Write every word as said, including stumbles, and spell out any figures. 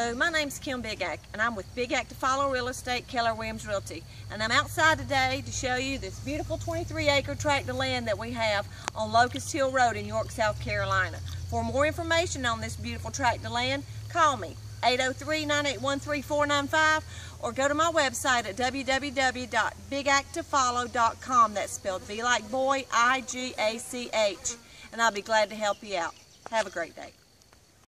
Hello, my name's Kim Big Act, and I'm with Big Act to Follow Real Estate, Keller Williams Realty. And I'm outside today to show you this beautiful twenty-three acre tract of land that we have on Locust Hill Road in York, South Carolina. For more information on this beautiful tract of land, call me, eight oh three, nine eight one, three four nine five, or go to my website at w w w dot big act to follow dot com. That's spelled V like boy, I G A C H. And I'll be glad to help you out. Have a great day.